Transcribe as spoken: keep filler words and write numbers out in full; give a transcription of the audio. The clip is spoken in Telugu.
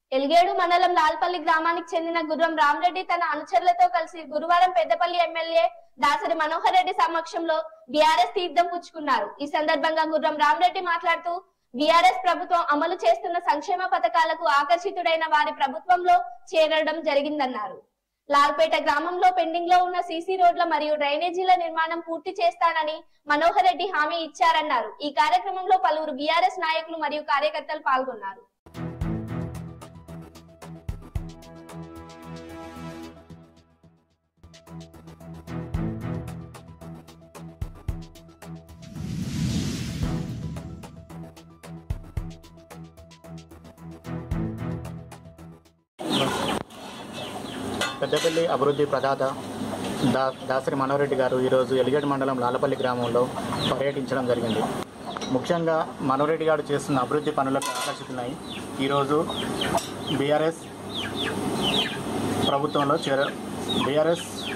ఎల్గేడు మండలం లాల్పల్లి గ్రామానికి చెందిన గుర్రం రామరెడ్డి తన అనుచరులతో కలిసి గురువారం పెద్దపల్లి ఎమ్మెల్యే దాసరి మనోహర్ రెడ్డి సమక్షంలో బీఆర్ఎస్ తీర్థం పుచ్చుకున్నారు. ఈ సందర్భంగా గుర్రం రామరెడ్డి మాట్లాడుతూ బీఆర్ఎస్ ప్రభుత్వం అమలు చేస్తున్న సంక్షేమ పథకాలకు ఆకర్షితుడైన వారి ప్రభుత్వంలో చేరడం జరిగిందన్నారు. లాల్పేట గ్రామంలో పెండింగ్ లో ఉన్న సీసీ రోడ్ల మరియు డ్రైనేజీల నిర్మాణం పూర్తి చేస్తానని మనోహర్ రెడ్డి హామీ ఇచ్చారన్నారు. ఈ కార్యక్రమంలో పలువురు బీఆర్ఎస్ నాయకులు మరియు కార్యకర్తలు పాల్గొన్నారు. పెద్దపల్లి అభివృద్ధి ప్రదాత దా దాసరి మనోహర్ రెడ్డి గారు ఈరోజు ఎలిగేడు మండలం లాలపల్లి గ్రామంలో పర్యటించడం జరిగింది. ముఖ్యంగా మనోహర్ రెడ్డి గారు చేస్తున్న అభివృద్ధి పనులకు ఆకర్షితున్నాయి. ఈరోజు బీఆర్ఎస్ ప్రభుత్వంలో చేర బీఆర్ఎస్